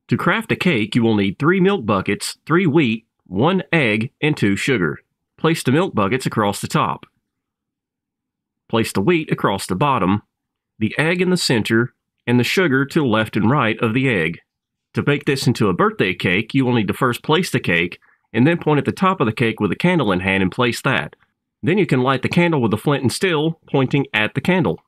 To craft a cake, you will need 3 milk buckets, 3 wheat, 1 egg, and 2 sugar. Place the milk buckets across the top. Place the wheat across the bottom, the egg in the center, and the sugar to the left and right of the egg. To bake this into a birthday cake, you will need to first place the cake, and then point at the top of the cake with a candle in hand and place that. Then you can light the candle with a flint and steel, pointing at the candle.